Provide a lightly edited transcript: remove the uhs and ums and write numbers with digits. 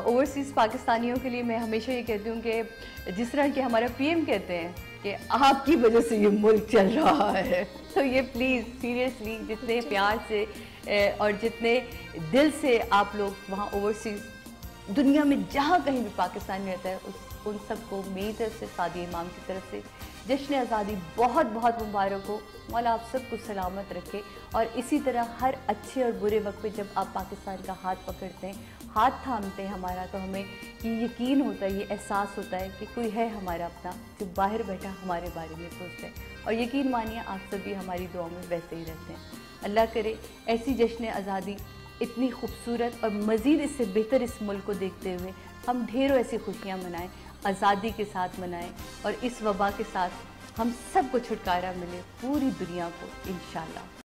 Overseas पाकिस्तानियों के लिए मैं हमेशा ये कहती हूँ कि जिस तरह के हमारा पीएम कहते हैं कि आपकी वजह से ये मुल्क चल रहा है, तो ये प्लीज़ सीरियसली जितने प्यार से और जितने दिल से आप लोग वहाँ ओवरसीज़ दुनिया में जहाँ कहीं भी पाकिस्तानी रहता है उन सबको मेरी तरफ से सादी इमाम की तरफ से जश्न आज़ादी बहुत बहुत मुबारक हो। मौला आप सबको सलामत रखे और इसी तरह हर अच्छे और बुरे वक्त पे जब आप पाकिस्तान का हाथ पकड़ते हैं, हाथ थामते हैं हमारा, तो हमें ये यकीन होता है, ये एहसास होता है कि कोई है हमारा अपना जो बाहर बैठा हमारे बारे में सोचता है। और यकीन मानिए आप सभी हमारी दुआ में वैसे ही रहते हैं। अल्लाह करे ऐसी जश्न आज़ादी इतनी खूबसूरत और मज़ीद इससे बेहतर इस मुल्क को देखते हुए हम ढेरों ऐसी खुशियाँ मनाएं, आज़ादी के साथ मनाएं और इस वबा के साथ हम सबको छुटकारा मिले, पूरी दुनिया को इंशाअल्लाह।